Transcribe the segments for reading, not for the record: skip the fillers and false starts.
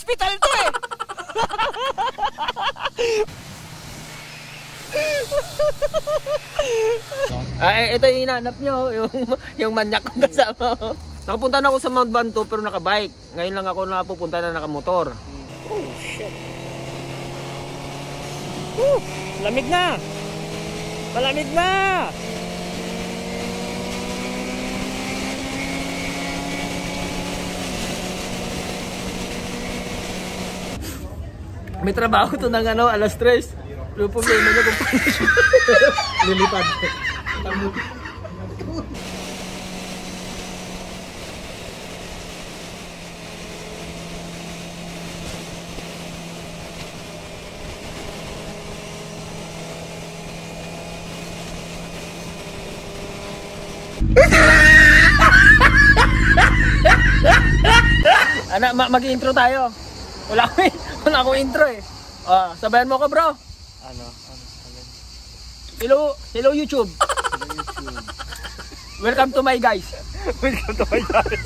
hospital to eh. Ito yung hinahanap nyo, yung manyak kong kasama. Nakapunta na ako sa Mount Banto pero nakabike. Ngayon lang ako napupunta na nakamotor. Oh shit. Lamig na. Malamig na. May trabaho to ng ano, alas 3. Pero problema niya kung paano siya lilipad. Anak, mag-intro tayo. Wala akong intro eh. Sabayan mo ko, bro. Ano? Hello YouTube. Hello YouTube. Welcome to my guys. Welcome to my guys.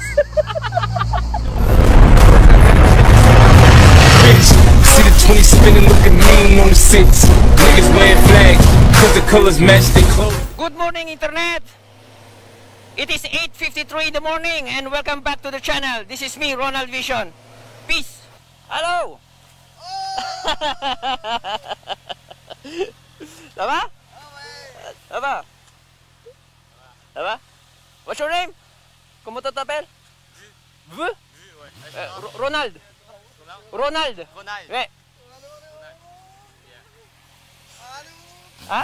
See the 20 spinning looking mean on the 6. Niggas wearing flags cause the colors match their clothes. Good morning, internet. It is 8:53 in the morning and welcome back to the channel. This is me, Ronald Vision. Peace. Hello. Tama? Tama? Tama? What's your name? Comment tu t'appelles? V? Ronald. Ronald. Ouais. Ah?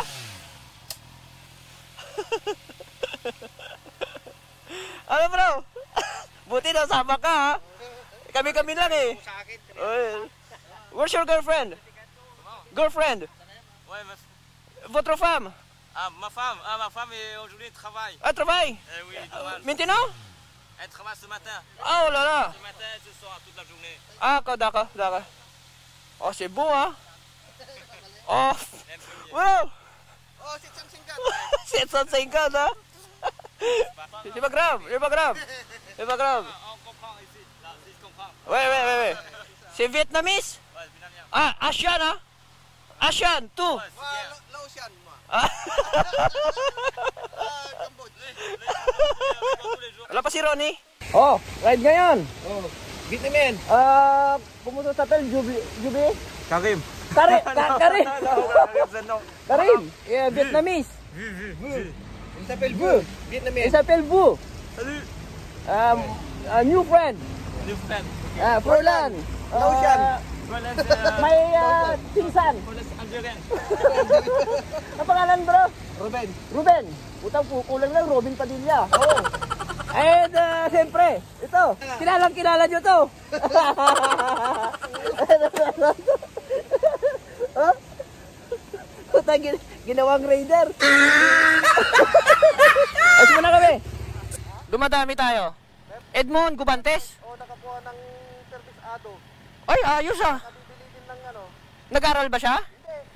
Ano bro? Buti na sama ka ha? Kami-kami lang eh. Where's your girlfriend? Girlfriend? Votre femme? Ma femme est aujourd'hui travaille. Ah, travaille? Oui, travaille. Maintenant? Elle travaille ce matin. Oh là là. Ce matin, ce soir, toute la journée. Ah, d'accord. Oh, c'est beau hein? Oh, wow. Oh, 750. 750 hein? C'est pas grave. On comprend ici. Là, si je comprends. Ouais. C'est vietnamese? Ouais, vietnamien. Ah, Asian hein? Asian, tout. Laosian, moi. Wala pa si Ronnie? Oh, ride ngayon. Oh, Vietnamien. Pumunta sa hotel, Jubi? Karim. Karim! Non. Karim! Yeah, Vietnamese. Il s'appelle Vu. Vietnamien. Il s'appelle Vu. Salut. A new friend. New friend. Froilan. Laosian. May pinsan. Algerian. Ang pangalan bro? Ruben. Utang kulang lang, Robin Padilla. Oh. And siyempre, ito, kilala nyo to. Huh? Utang ginawang raider. Ayos mo na kami. Dumadami tayo. Edmond Gubantes. Nakakuha ng service ado. Ay, ayos ah. Nabibili din ng ano. Nag-aral ba siya?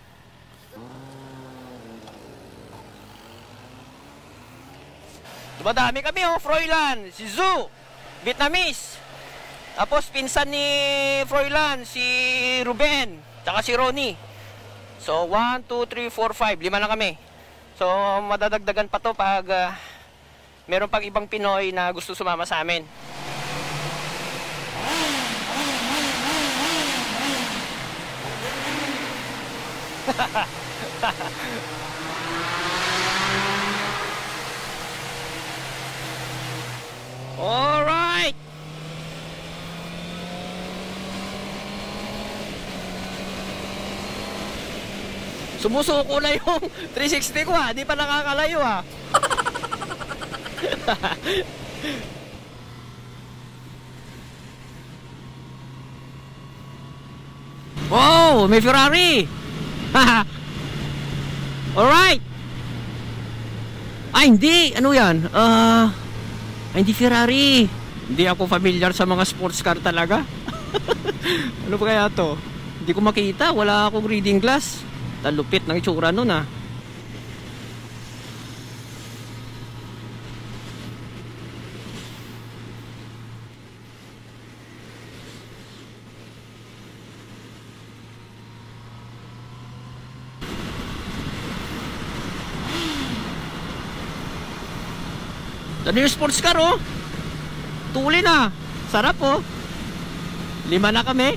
Dumadami kami oh, Froilan, si Zhu, Vietnamese. Tapos pinsan ni Froilan, si Ruben, tsaka si Ronnie. So 1, 2, 3, 4, 5, 5 na kami. So madadagdagan pa to pag meron pang ibang Pinoy na gusto sumama sa amin. Alright. Sumusuko na yung 360 ko ha. Di pa nakakalayo ha. Wow, may Ferrari. Alright. Hindi. Ano yan? Hindi Ferrari. Hindi ako familiar sa mga sports car talaga. Ano ba kaya to? Hindi ko makita. Wala akong reading glass. Talupit ng itsura nun ah. Ito yung sports car oh. Tuli na. Sarap oh. 5 na kami.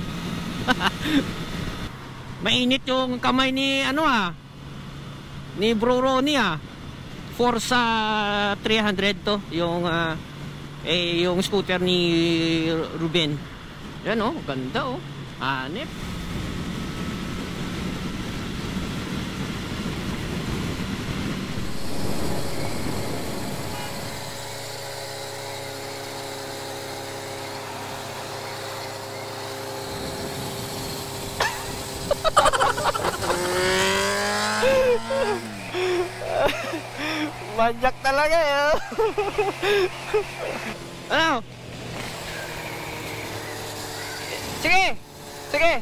Mainit yung kamay ni ano ni Bro Ronnie Forza 300 to. Yung yung scooter ni Ruben. Yan oh, ganda oh. Hanip. Manjak talaga ya. Ano? Sige. Sige.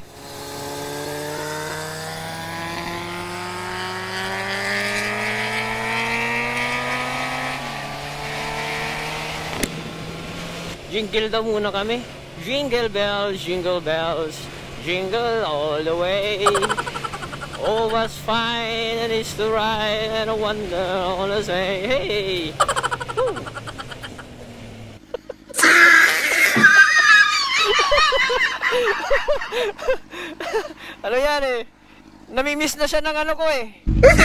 Jingle daw muna kami. Jingle bells, jingle all the way. All was fine and it's the right and I wonder all I say, hey. Ano yan eh? Namimiss na siya ng ano ko eh.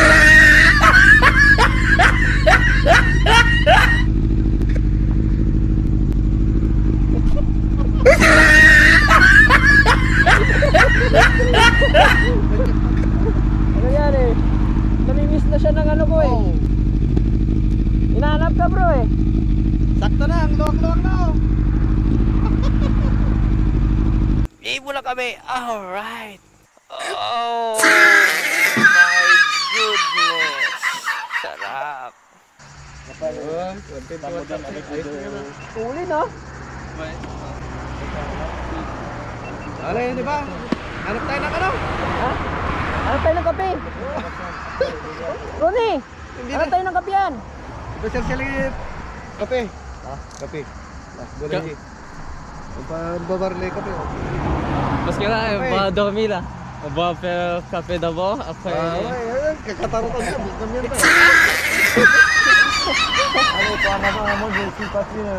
Ano yan eh? Namimiss na siya ng ano ko eh. Hinahanap ka bro eh. Sakto na, ang luwak-luwak na oh. Ibo na kami. Alright. Oh my goodness. Sarap. Uli no? Ano yun, di ba? Hanap tayo ng ano? Ha? Hanap tayo ng kape. Ronnie, hanap tayo ng kape yan. Special kape. Kape. Gulay. Babarle kape. Parce que là, on va dormir là. On va faire café d'abord, après... Kakatarutan siya. Ano pa naman mo, sipat niya.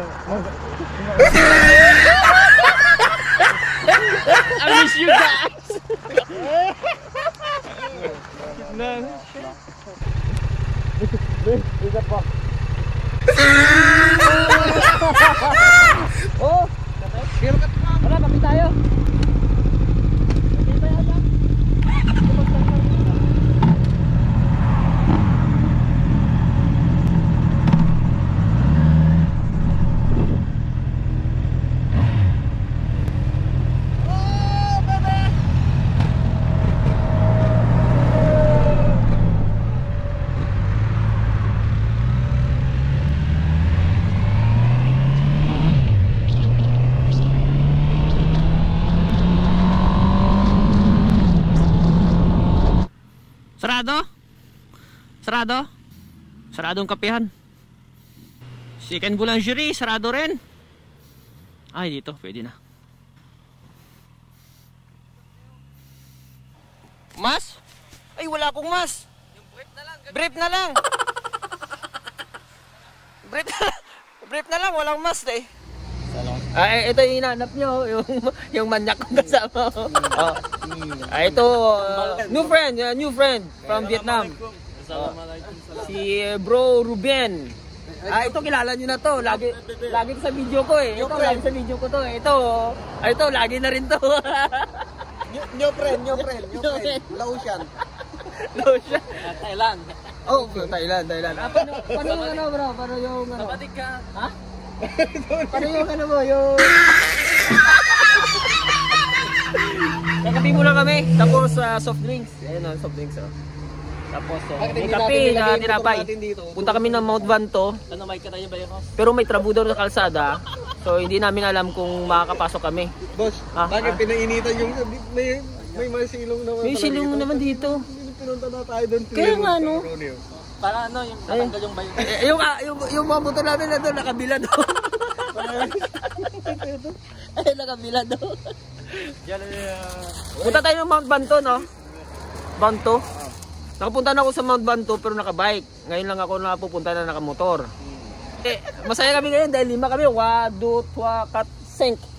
I miss you guys! Isa pa. Oh! Wala, kape tayo. Sarado? Sarado? Sarado ang kapehan. Second boulangerie, sarado rin. Ay, dito, pwede na. Mas? Ay, wala akong mas. Brief na lang. Brief na lang, walang mas eh. Ay, ito yung hinanap nyo, yung manyak kong kasama. Oh. Ay, ito, new friend from Vietnam. Si Bro Ruben. Ito kilala nyo na to. Lagi to sa video ko eh. Ito, lagi sa video ko to eh. Ito, lagi na rin to. New friend. Laotian. Thailand. Oh, Thailand. Paano yung ano bro? Paano yung ano? Kapatid ka. Ha? Paano yung ano mo? Yung... Kakapi muna kami. Tapos soft drinks. Ayan o, soft drinks o. Tapos may kape na tinapay. Punta kami ng Mount Vanto. Ano, may katay ba yun? Pero may trabudor sa kalsada. So hindi namin alam kung makakapasok kami. Boss, bakit pinainitan yung... May silong naman. May silong naman dito. Pinunta na tayo doon. Kaya nga no. Para ano, yung tatanggal yung bayo. Yung mga motor namin na doon, nakabila doon. Ay, nakabila doon. Punta tayo ng Mount Vanto, no? Vanto? Nakapunta na ako sa Mount Vanto pero nakabike. Ngayon lang ako napupunta na nakamotor. Masaya kami ngayon dahil 5 kami. 1, 2, 3, 4, 5.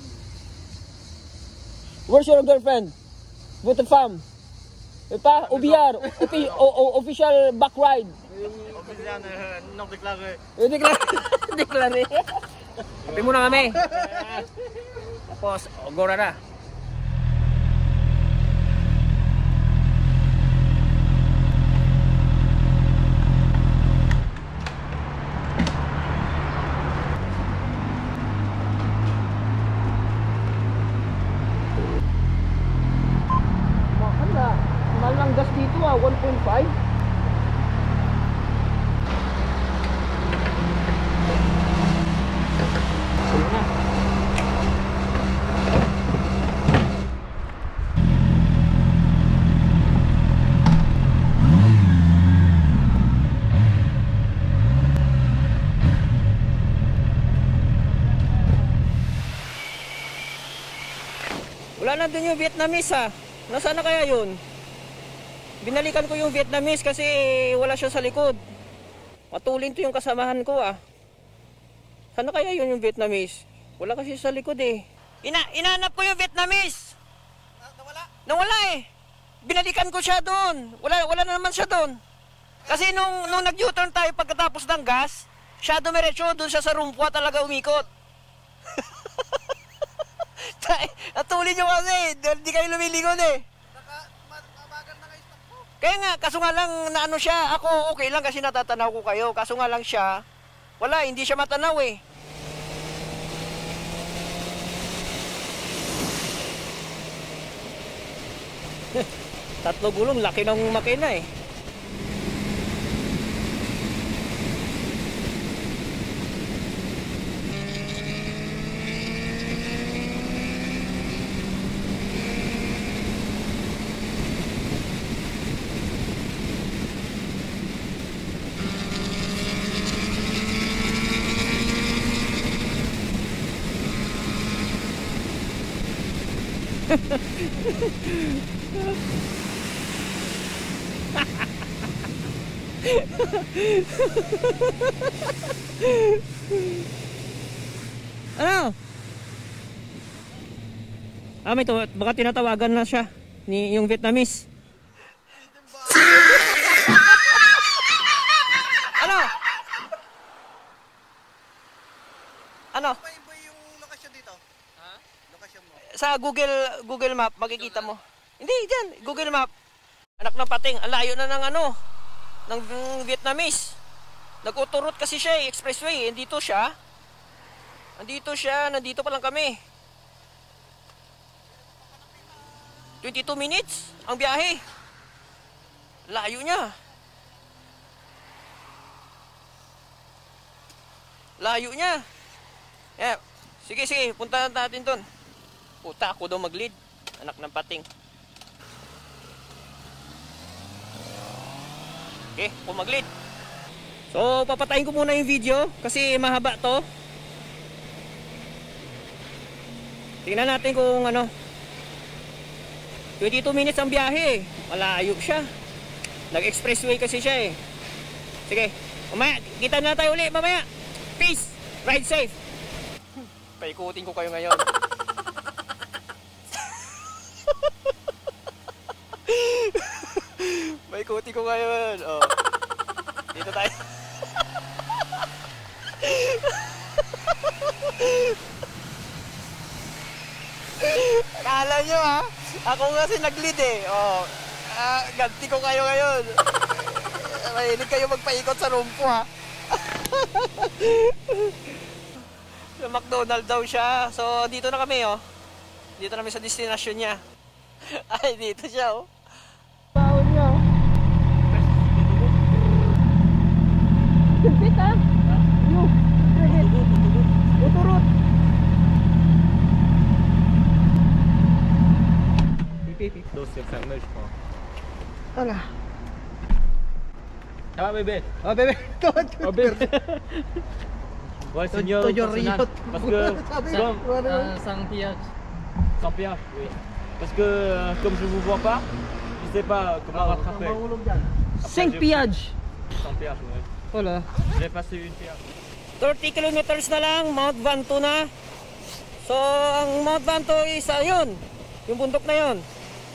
Where's your girlfriend? With the fam? Pa, OBR, official back ride. Non déclaré. Deklare. Kape muna kami. Tapos, gora na. Mahal lang gas dito 1.5. Wala na dun yung Vietnamese ha. Nasaan na kaya yun? Binalikan ko yung Vietnamese kasi wala siya sa likod. Matulin to yung kasamahan ko ah. Sana kaya yun yung Vietnamese? Wala kasi sa likod eh. Inahanap ko yung Vietnamese. Nawala eh. Binalikan ko siya doon. Wala na naman siya doon. Kasi nung nag-U-turn tayo pagkatapos ng gas, siya dumiretso doon siya sa Rumpua talaga umikot. Natulin nyo kasi, hindi kayo lumilingon eh. Kaya nga, kaso nga lang na ano siya, ako okay lang kasi natatanaw ko kayo. Kaso nga lang siya, wala, hindi siya matanaw eh. Tatlo gulong, laki ng makina eh. Ano? May to, baka tinatawagan na siya ni yung Vietnamese. Ano? Ano? Yung lokasyon dito? Ha? Lokasyon mo? Sa Google Map makikita mo. Hindi, diyan, Google Map. Anak ng pating, ang layo na ng ano, ng Vietnamese. Nag-auto-route kasi siya, expressway. Nandito siya, nandito pa lang kami. 22 minutes ang biyahe. Layo niya. Layo niya. Yeah. Sige, punta natin doon. Puta, ako daw mag-lead. Anak ng pating. Okay, ako mag-lead. So, papatayin ko muna yung video kasi mahaba to. Tingnan natin kung ano. 22 minutes ang biyahe. Malayo siya. Nag-expressway kasi siya eh. Sige, mamaya, kita na tayo ulit mamaya. Peace, ride safe. Paikutin ko kayo ngayon. Paikutin ko ngayon. Oh. Dito tayo. Akala nyo ha? Ako kasi nag-lead eh. Oh. Ganti ko kayo ngayon. Mahilig kayo magpaikot sa rumpo ha. Sa McDonald's daw siya. So dito na kami oh. Dito na kami sa destination niya. Ay dito siya oh. Baon niya oh. Gupit ah. Yung. Uturot. Dos c'est fermé, je crois. Voilà. Ça va bébé? Oh bébé. Oh bébé. Ouais, signal personnel. Parce que Sans pillage. sans péage, oui. Parce que comme je vous vois pas, je sais pas comment rattraper. 5 pillage. Sans péage, oui. Voilà. J'ai passé une péage. 30 kilometers na lang, Mount Vanto na. So, ang Mount Vanto is, yun, yung bundok na yun.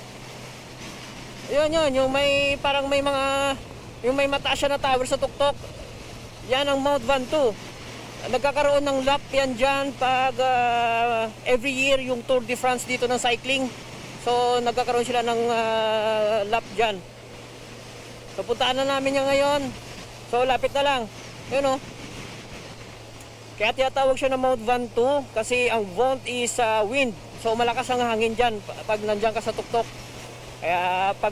Yun, yung may, parang may mga, yung may mataas siya na tower sa tuktok. Yan ang Mount Vanto. Nagkakaroon ng lap yan dyan pag every year yung Tour de France dito ng cycling. So nagkakaroon sila ng lap dyan. So puntaan na namin yan ngayon. So lapit na lang. Yun o. Kaya tinatawag siya na Mount Vanto kasi ang Vent is wind. So malakas ang hangin dyan pag nandyan ka sa tuktok. Kaya pag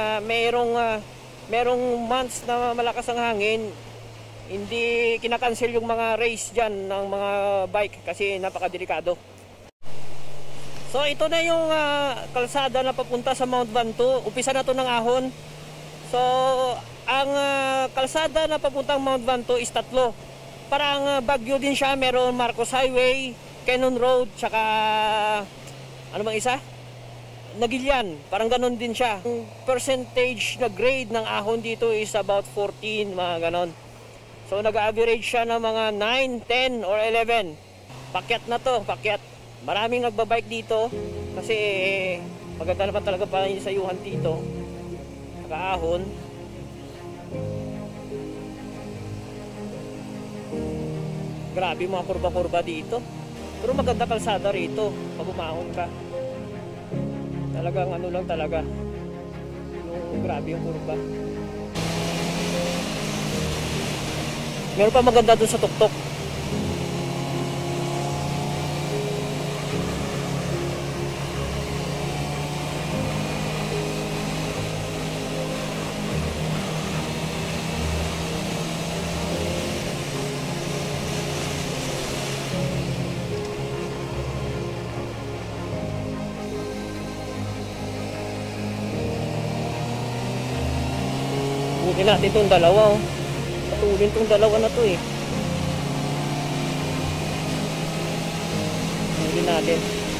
merong months na malakas ang hangin, hindi kinakancel yung mga race dyan ng mga bike kasi napakadelikado. So ito na yung kalsada na papunta sa Mount Vanto. Umpisa na to ng ahon. So ang kalsada na papuntang Mount Vanto is tatlo. Parang Baguio din siya. Meron Marcos Highway, Cannon Road, tsaka ano bang isa? Nagilian. Parang ganun din siya. Ang percentage na grade ng ahon dito is about 14, mga ganon. So nag-average siya ng mga 9, 10 or 11. Pakyat na to, pakyat. Maraming nagbabike dito kasi maganda naman talaga pala yung sayuhan dito. Nakaahon. Grabe mga kurba-kurba dito. Pero maganda kalsada rito pag umahon ka. Talagang ano lang talaga. Yung grabe yung kurba. Meron pa maganda dun sa tuktok. Buti natin itong dalawa, oh. Patulin itong dalawa na to, eh. Buti natin.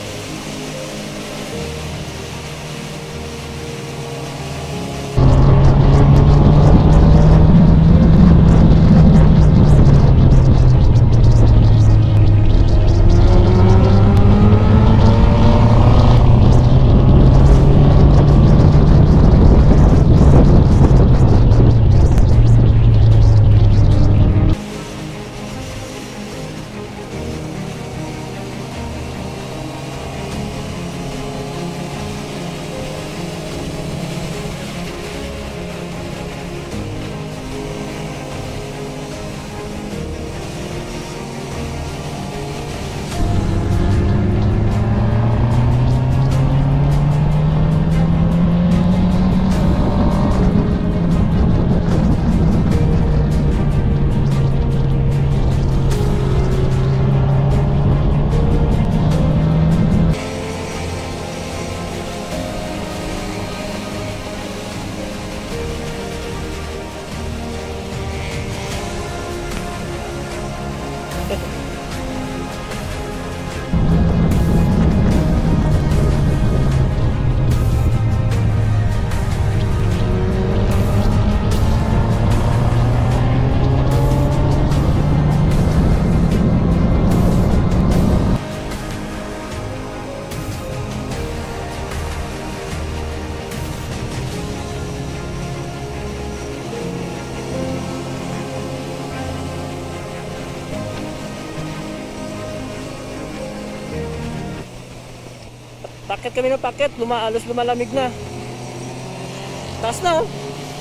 Paket kami ng paket, lumalamig na. Taas na, oh.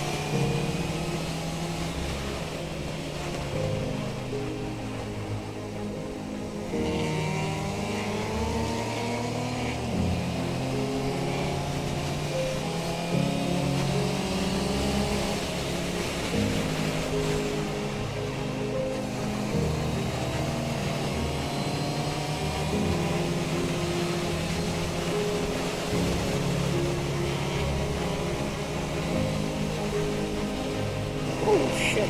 Oh shit.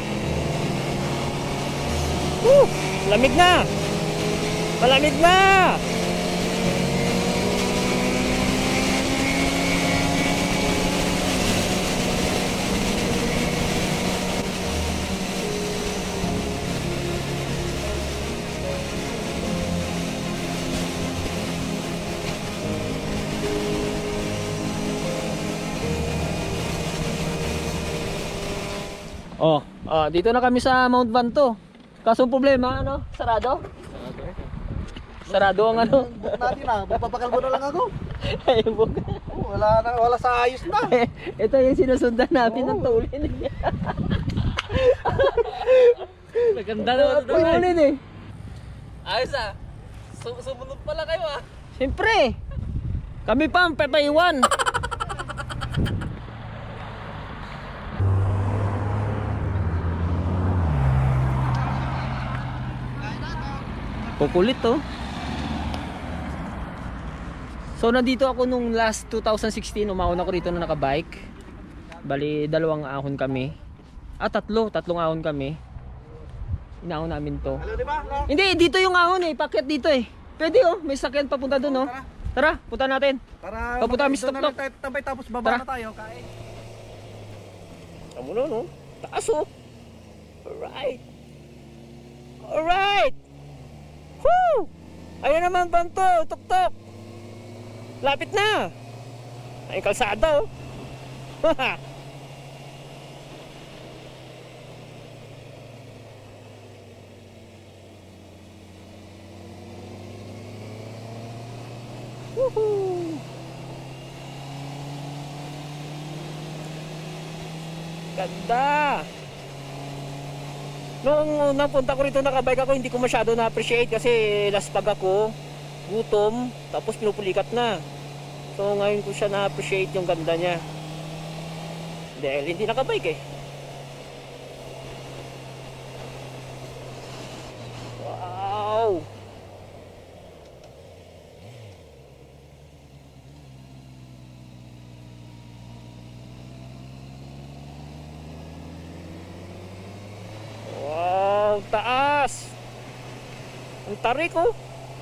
Lamig na. Malamig na. Dito na kami sa Mount Vanto. Kaso problema, ano? Sarado? Sarado ang ano? Book natin na, magpapakalbo na lang ako. Ay, book. Wala sa ayos na. Ito yung sinusundan namin ng tulin. Maganda naman ito. Tulin eh. Ayos ah. Sumunod pala kayo ah. Siyempre. Kami pa ang papaiwan. Kukulit to. So nandito ako nung last 2016, umahon ako rito na nakabike. Bali 2 ahon kami. Tatlong ahon kami. Inahon namin to. Hello, di ba? No? Hindi, dito yung ahon eh, paket dito eh. Pwede oh, may sakyan papunta doon oh. Tara, punta natin. Para Papunta kami sa doon na lang tuktok. tayo tambay tapos baba Tara. na tayo. Kain. Tamo na no? Taas oh. Alright. Alright. Woo! Ayun naman Vanto, tuktok. Lapit na. Ay kalsada oh. Woohoo! Ganda! Noong unang punta ko rito nakabike ako, hindi ko masyado na-appreciate kasi last pag ako, gutom, tapos pinupulikat na. So ngayon ko siya na-appreciate yung ganda niya. Dahil hindi nakabike eh. Wow! Wow, taas. Ang tarik oh.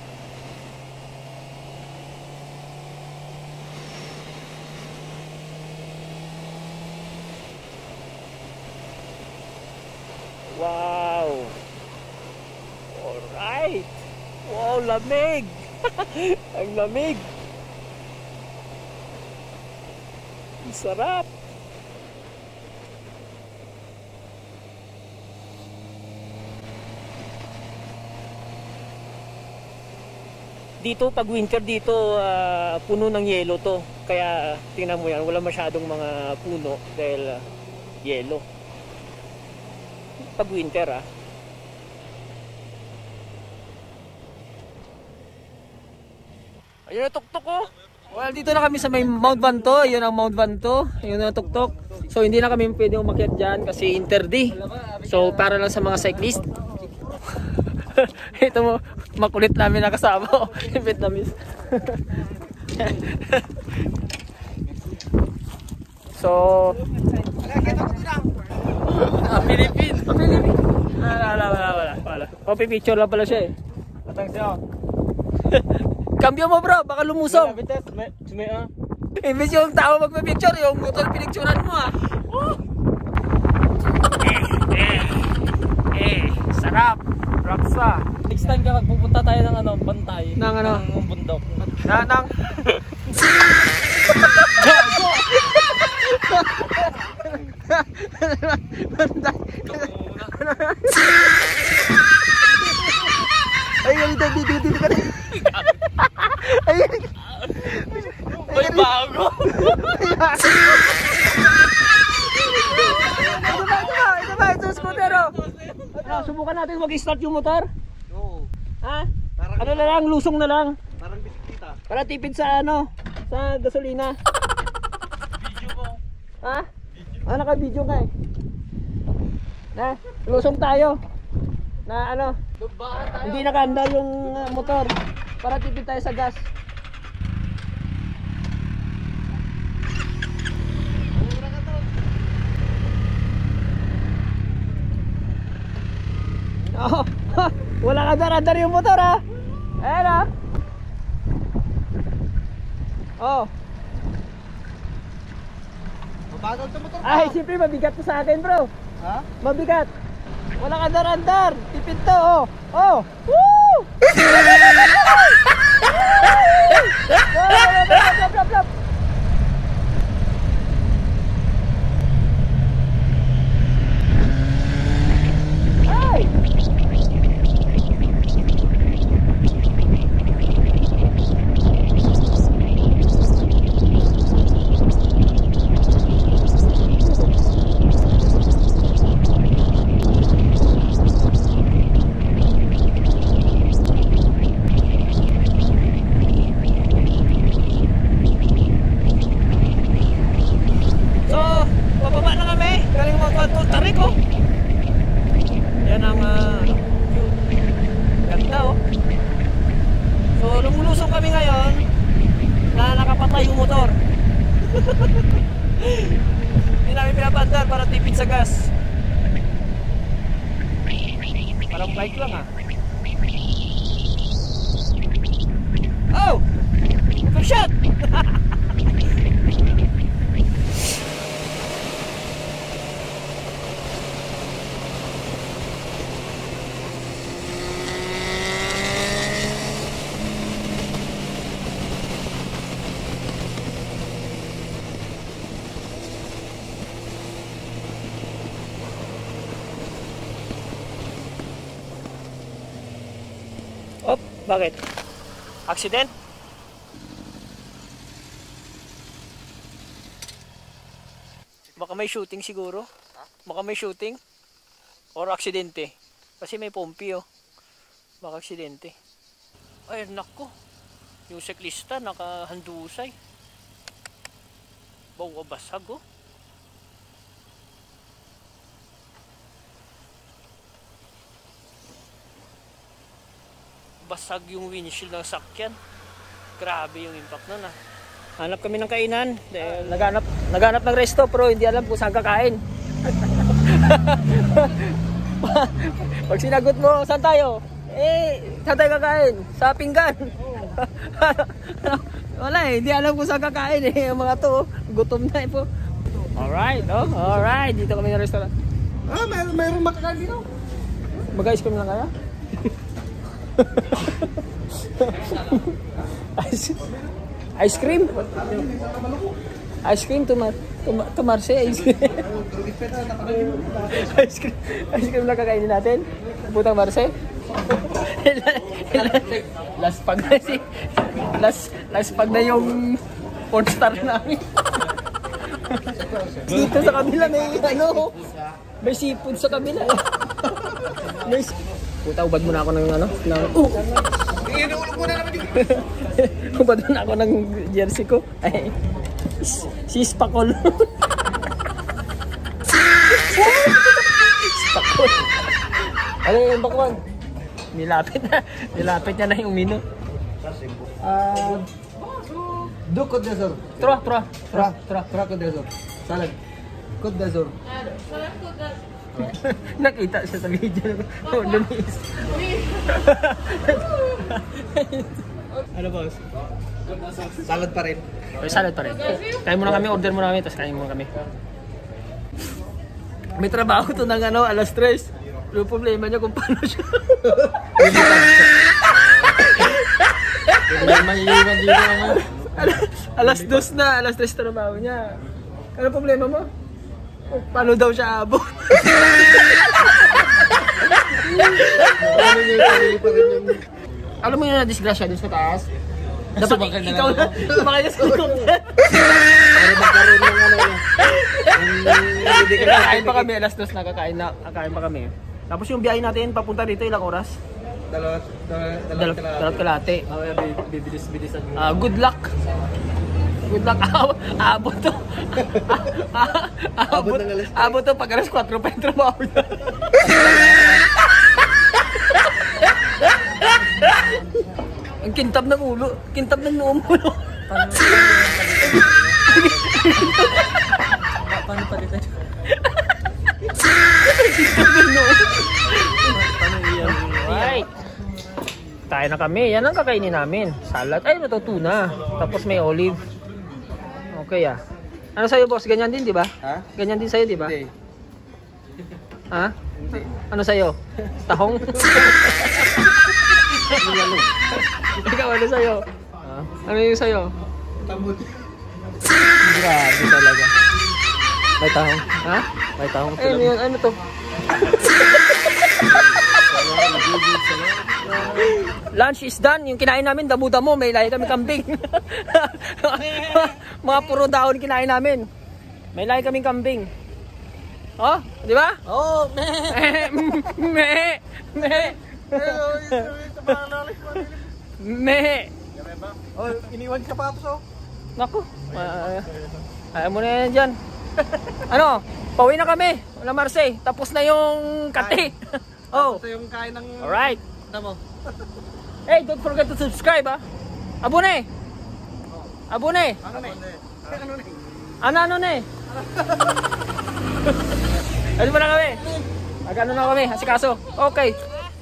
Wow. Alright. Wow, lamig. Ang lamig. Ang sarap. Dito pag winter dito puno ng yelo to. Kaya tingnan mo yan, wala masyadong mga puno dahil yelo. Pag winter Ayun na tuktok oh. Well, dito na kami sa may Mount Vanto. Ayun ang Mount Vanto. Ayun na tuktok. So hindi na kami pwede umakyat dyan kasi interdi. So para lang sa mga cyclist. Ito mo, makulit namin nakasama ko. Vietnamese. So Philippine. Wala. Picture lang pala siya eh. Cambio mo bro, baka lumusong. Imbis yung tao magpa-picture, yung motor pinicturean mo sarap. Raksa. Next time kapag pupunta tayo ng ano, bantay. Ng ano? Ng bundok. Nang Ayun, dito ka rin. Ayun. May bago. Ito ba, ito scooter oh. Subukan natin mag-start yung motor. Oo. Ha? Ano na lang, lusong na lang. Parang bisikleta. Para tipid sa ano, sa gasolina. Video mo. Ha? Naka-video nga eh. Na, lusong tayo. Na ano, Lubahan tayo. hindi nakaandar yung motor. Para tipid tayo sa gas. Oh, wala ka dar-dar yung motor ha. Ayan ha. Oh. Mabagal to motor. Ay, siyempre mabigat to sa akin bro. Ha? Mabigat. Wala ka dar-dar. Tipid to oh. Oh. Woo! Blap. yung motor. Hindi namin pinapandar para tipid sa gas. Parang bike lang ah. Oh! Good shot! Oh, bakit? Accident? Baka may shooting siguro. Baka may shooting. Or aksidente. Kasi may pompi oh. Baka aksidente. Ay, nako. Yung siklista nakahandusay. Bawa basag oh. Basag yung windshield ng sakyan. Grabe yung impact nun ah. Hanap kami ng kainan. Naghanap ng resto pero hindi alam kung saan kakain. Pag sinagot mo, saan tayo? Saan tayo kakain? Sa pinggan. Wala eh, hindi alam kung saan kakain eh. Yung mga to, gutom na eh po. Alright, oh, alright. Dito kami ng restaurant. Ah, mayroong makakain dito. Mag-ice cream lang kaya? Ice cream? Ice cream to Marse. Ice cream lang kakainin natin. Putang Marse. Last pag na yung porn star namin. Dito sa kabila may seafood sa kabila. Puta, ubad muna ako ng Inuulog muna naman yung... Ubad muna ako ng jersey ko. Ay, si Spakol. Spakol. Ano yung bakwan? Nilapit niya na yung mino. Do Côte d'Azur. Tra. Côte d'Azur. Salad. Côte d'Azur. Nakita siya sa video. Oh, Lunis. Ano boss? Salad pa rin. Salad pa rin. Kain muna kami, order muna kami, tapos kain muna kami. May trabaho to ng alas 3. Yung problema niya kung paano siya. Alas 2 na, alas 3 trabaho niya. Ano problema mo? Paano daw siya abot? Alam mo yun na disgrasya dun sa taas? Dapat ikaw na sumakay na sa helicopter. Para magkaroon ng Kakain pa kami, alas 2 na kakain pa kami. Tapos yung biyahe natin papunta dito ilang oras? Dalawat kalate. Bibilis-bilisan mo. Good luck. Good luck. Abot to. Abot to pag alas 4 pa yung trabaho niya. Ang kintab ng ulo. Kintab ng noo mo. Paano pa dito? Kintab ng noo. Right. Kain na kami. Yan ang kakainin namin. Salad. Ay, ito tuna. Tapos may olive. Okay ah. Ano sa'yo boss? Ganyan din di ba? Ha? Ganyan din sa'yo di ba? Hindi. Ha? Ano sa'yo? Tahong? Ikaw ano sa'yo? Ano yung sa'yo? Tambot. Grabe talaga. May tahong. Ha? May tahong. Ano yun? Ano to? Lunch is done. Yung kinain namin, damo-damo. May lahi kami kambing. Mga puro daon kinain namin. May lahi kaming kambing. Oh, di ba? Oh, Me. Oh, iniwan ka pa oh. Naku. Ayaw mo na yan dyan. Ano? Pauwi na kami. Wala Marse. Tapos na yung kati. Oh. Ito yung kain ng... Alright. Tama. Hey, don't forget to subscribe ah. Abone. Abone. Ano ne? Ano ba na kami? Agano na kami, asikaso. Okay.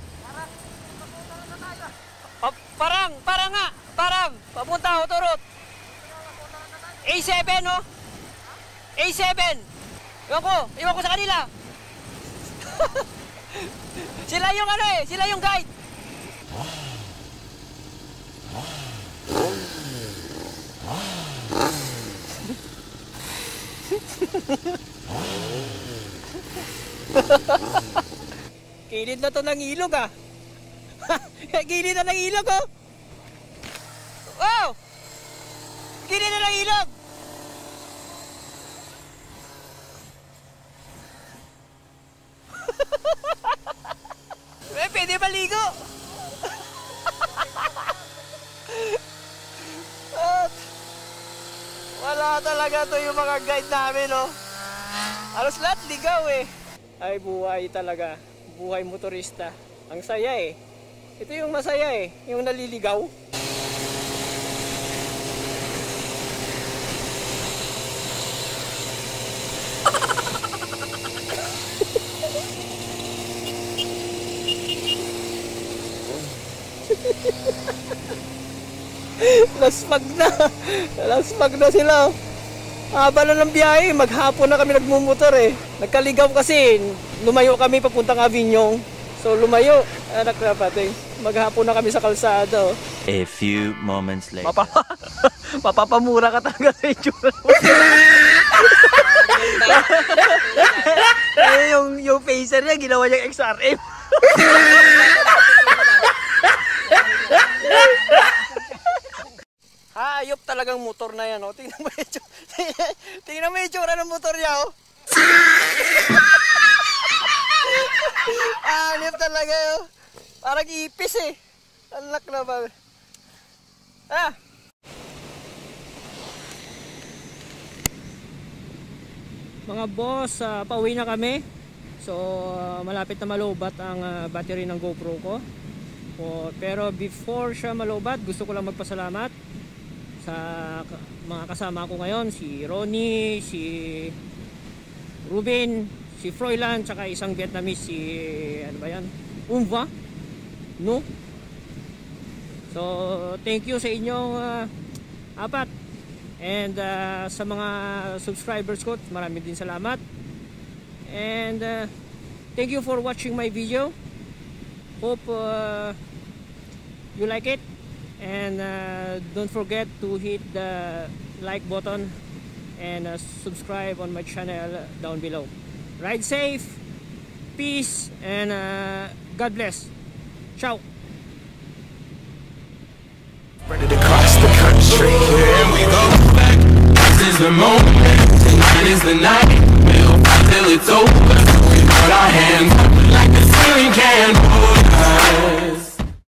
Parang nga. Parang. Papunta, Otorot. A7, no? A7. Iwan ko sa kanila. Sila yung ano eh, sila yung guide. Kilid na to ng ilog ah. Kilid na ng ilog oh. Wow! Kilid na ng ilog. Pwede maligo. At wala talaga to yung mga guide namin, no? Halos lahat ligaw eh. Ay, buhay talaga. Buhay motorista. Ang saya eh. Ito yung masaya eh. Yung naliligaw. Laspag na sila. Haba na ng biyahe, maghapon na kami nagmumotor eh. Nagkaligaw kasi, lumayo kami papuntang Aviñong. So lumayo, anak na pati. Maghapon na kami sa kalsada. A few moments later. Mapapamura ka talaga sa itsura mo. yung Pacer niya, ginawa niyang XRM. Hayop talagang motor na yan, oh. Tingnan mo yung itsura ng motor niya, oh. Hayop talaga, oh. Parang ipis, eh. Anak na ba? Mga boss, pauwi na kami. So, malapit na malobat ang battery ng GoPro ko. Pero before siya malobat, gusto ko lang magpasalamat sa mga kasama ko ngayon, si Ronnie, si Ruben, si Froilan, tsaka isang Vietnamese, si ano ba yan? Umva? No? So, thank you sa inyong apat. And sa mga subscribers ko, marami din salamat. And thank you for watching my video. Hope you like it. And don't forget to hit the like button and subscribe on my channel down below. Ride safe, peace, and God bless. Ciao. Ready to cross the country, and we go back. This is the moment, tonight is the night. We'll fight till it's over. We put our hands up like the ceiling can't hold us.